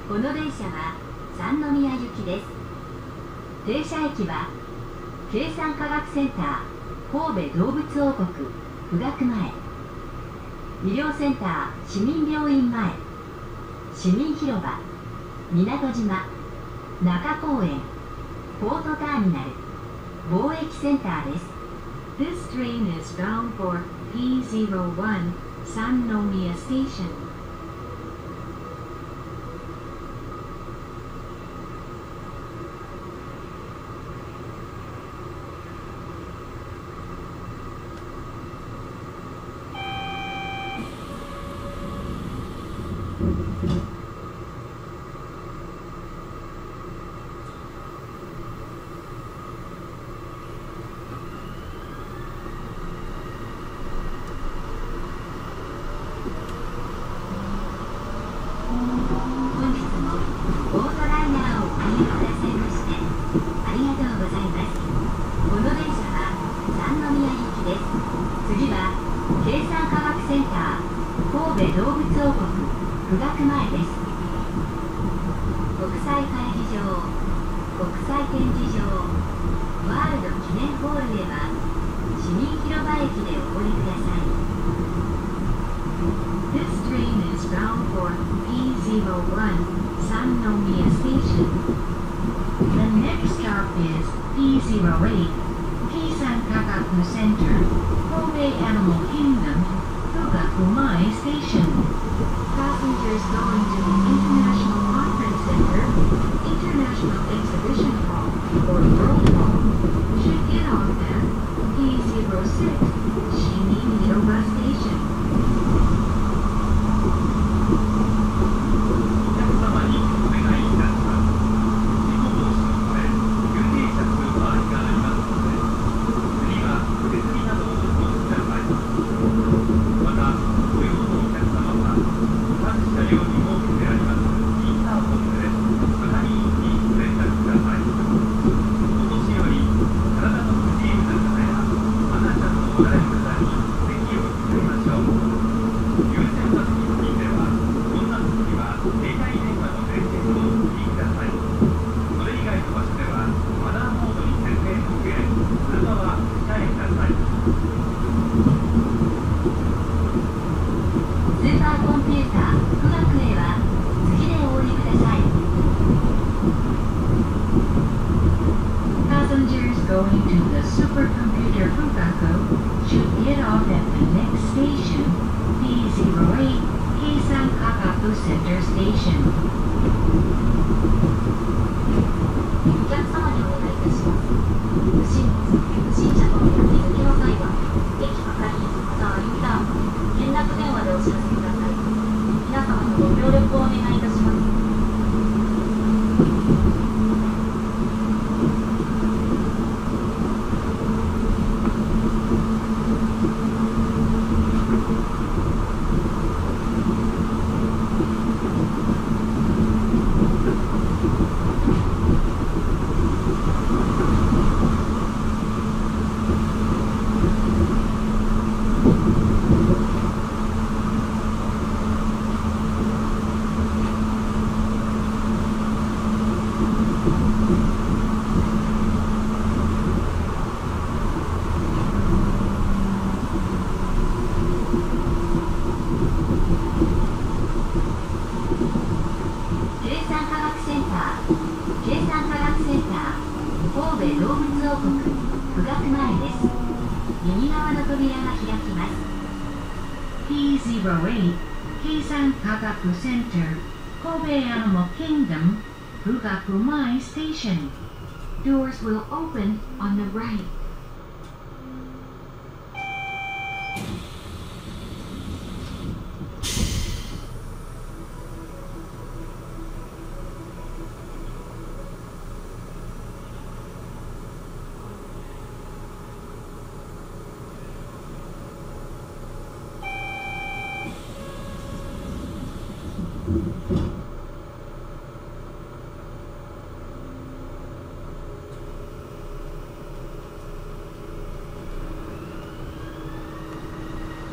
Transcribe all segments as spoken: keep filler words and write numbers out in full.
この電車は三宮行きです。停車駅は計算科学センター神戸動物王国富岳前、医療センター市民病院前、市民広場、港島、中公園、ポートターミナル、貿易センターです。This train is bound for P zero one Sannomiya Station. P zero eight 計算科学センター神戸 Animal Kingdom Fugakumai Station. Doors will open on the right.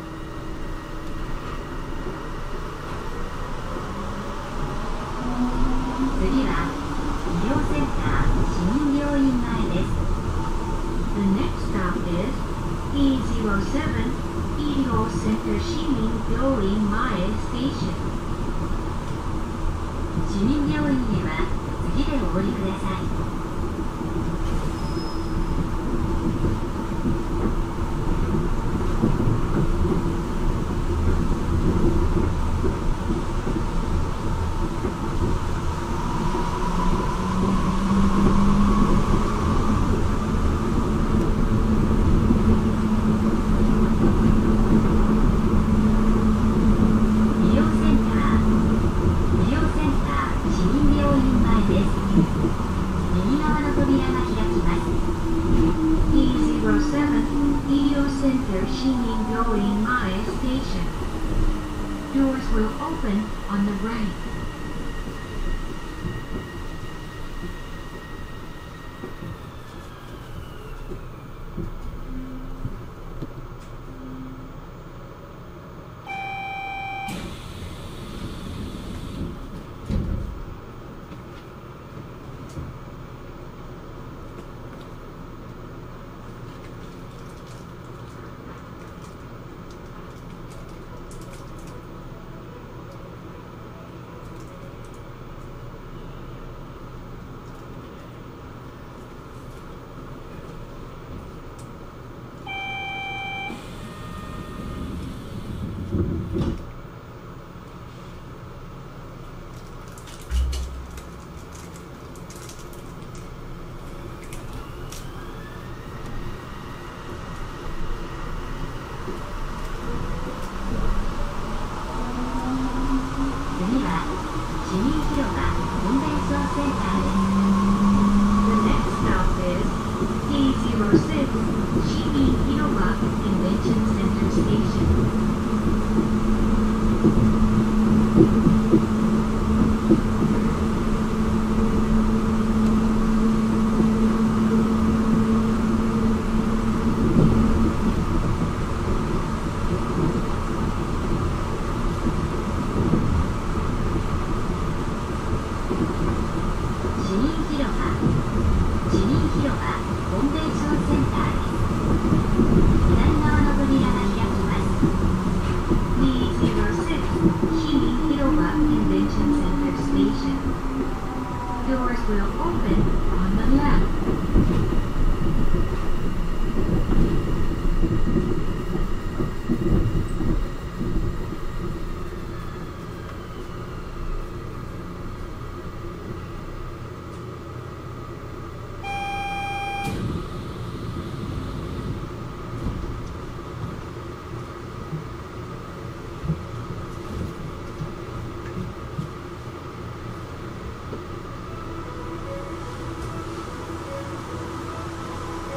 Thank you. 病院前ステーション。 市民病院へは次でお降りください。 Doors will open on the right.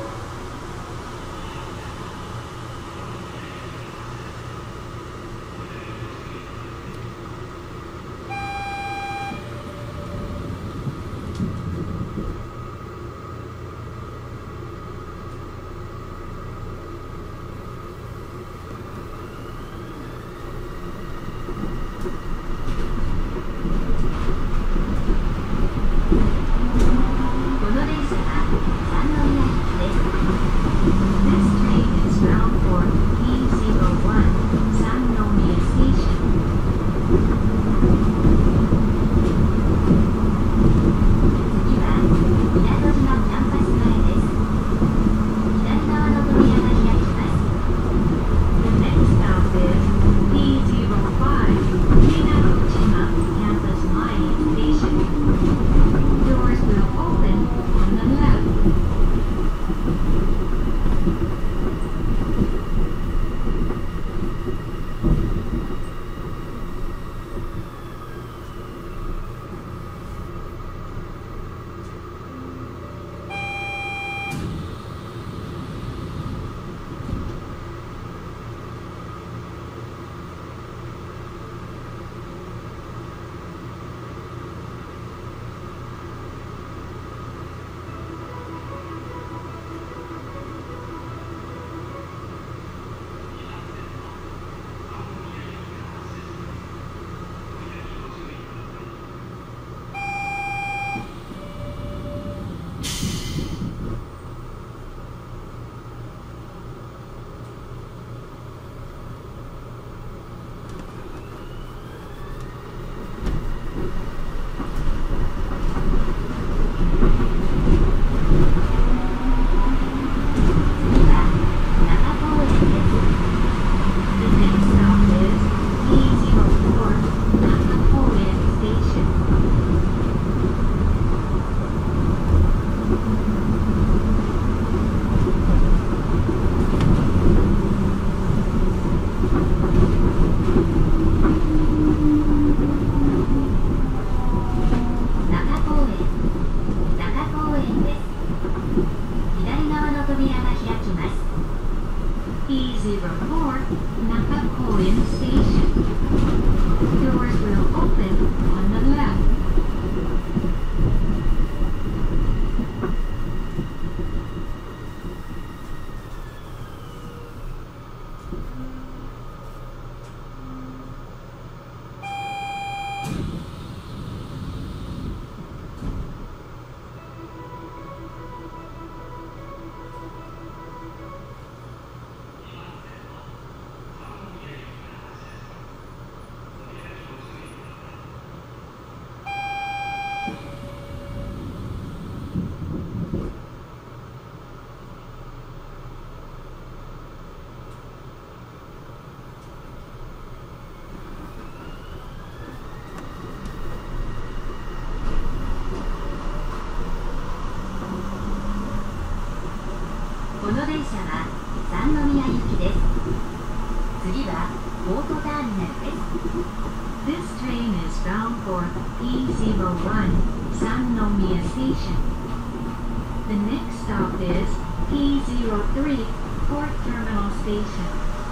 「 この電車は三宮行きです。次はポートターミナルです。 This train is bound for P zero one Sannomiya Station. The next stop is P zero three Port Terminal Station.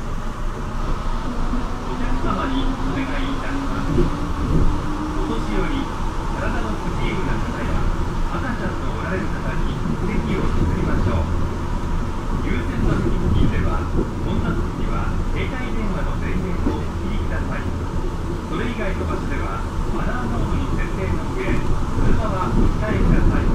お客様にお願いいたします。お年寄り、体の不自由な方や赤ちゃんとおられる方に席を譲りましょう。優先座席付近では、混雑時には携帯電話の電源をお切りください。それ以外の場所では、マナーモードに設定の上、車はお控えください。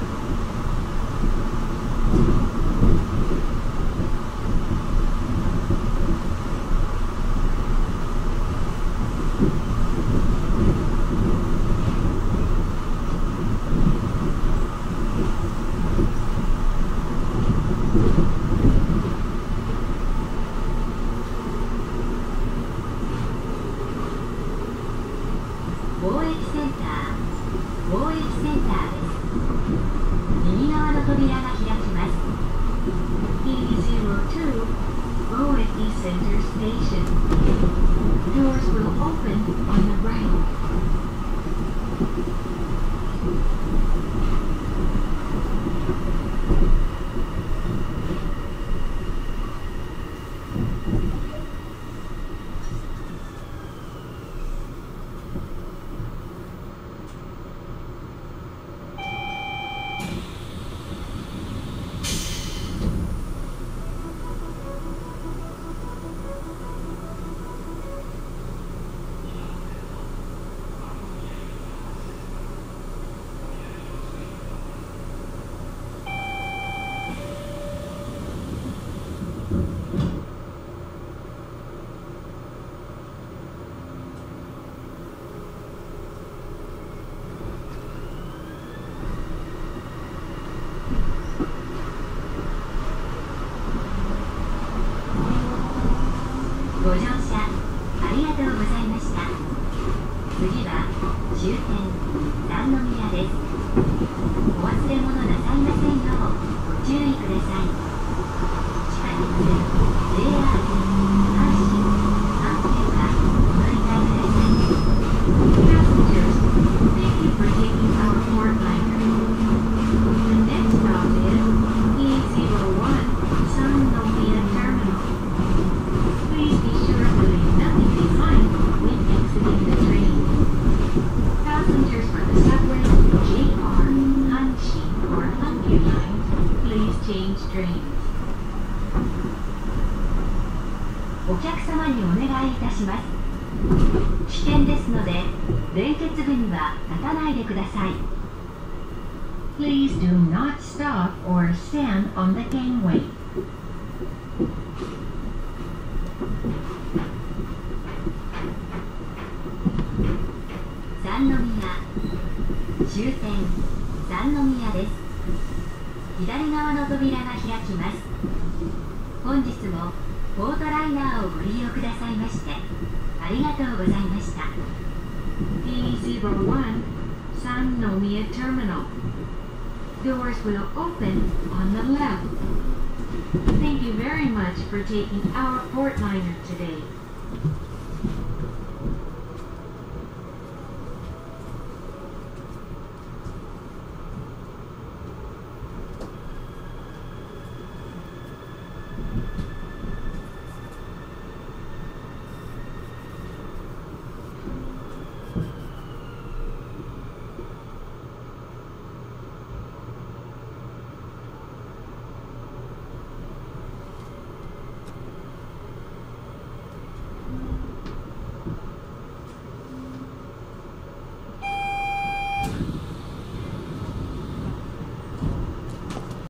お Roeki Center Station. Doors will open on the right. ご乗車ありがとうございました。次は終点三宮です。お忘れ物なさいませんようご注意ください。地下鉄 ジェイアール 阪神阪急はお乗り換えください。 Passengers, thank you for taking our port liner. The next stop is E zero one Sannomia Terminal. Please be sure to leave nothing behind when exiting the train. Passengers for the subway, J R, Hanshin, or Hankyu lines, please change trains. お客様にお願いいたします。危険ですので、連結部には立たないでください。 Please do not stop or stand on the gangway. 三宮終点三宮です。左側の扉が開きます。本日もポートライナーをご利用くださいましてありがとうございました。 E zero one Sannomia Terminal. Doors will open on the left. Thank you very much for taking our port liner today. Thank you.